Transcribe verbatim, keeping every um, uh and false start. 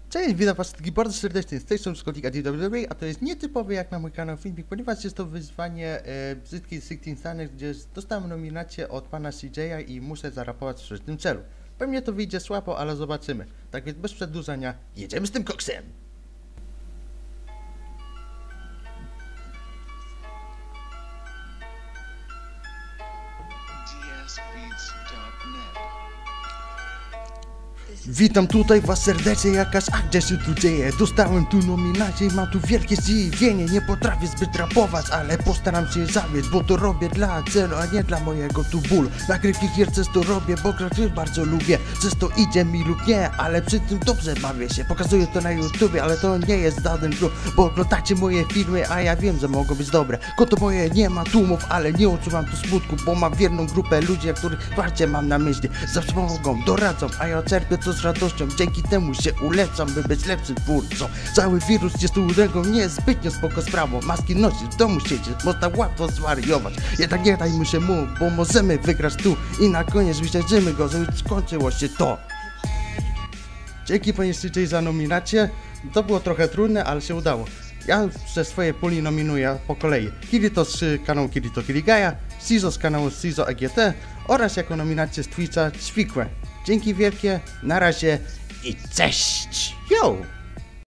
Cześć, witam was wszystkich bardzo serdecznie, z tej strony Scottik, a a to jest nietypowy jak na mój kanał filmik, ponieważ jest to wyzwanie e, brzydkiej szesnaście Stanek, gdzie dostałem nominację od pana C J a i muszę zarapować w tym celu. Pewnie to wyjdzie słabo, ale zobaczymy. Tak więc bez przedłużania, jedziemy z tym koksem! Witam tutaj was serdecznie, jakaś akcja się tu dzieje. Dostałem tu nominację i mam tu wielkie zdziwienie. Nie potrafię zbyt rapować, ale postaram się zabiec, bo to robię dla celu, a nie dla mojego tu bólu. Nagrywki gier przez to robię, bo gry bardzo lubię. Przez to idzie mi lub nie, ale przy tym dobrze bawię się. Pokazuję to na YouTubie, ale to nie jest żaden klub, bo oglądacie moje filmy, a ja wiem, że mogą być dobre. Konto moje nie ma tłumów, ale nie odczuwam tu smutku, bo mam wierną grupę ludzi, których bardziej mam na myśli. Zawsze pomogą, doradzą, a ja czerpię to z radością, dzięki temu się ulepszam, by być lepszym twórcą. Cały wirus jest ulegą, nie jest zbytnio spoko sprawą. Maski nosić, w domu siedzieć, można łatwo zwariować. Jednak nie daj mu się mu, bo możemy wygrać tu i na koniec wyśleżymy go, żeby skończyło się to. Dzięki panie C J za nominację. To było trochę trudne, ale się udało. Ja ze swojej puli nominuję po kolei Kirito z kanału Kirito Kirigaja, Sizo z kanału Sizo E G T oraz jako nominację z Twitcha Ćwikłe. Dzięki wielkie, na razie i cześć! Yo!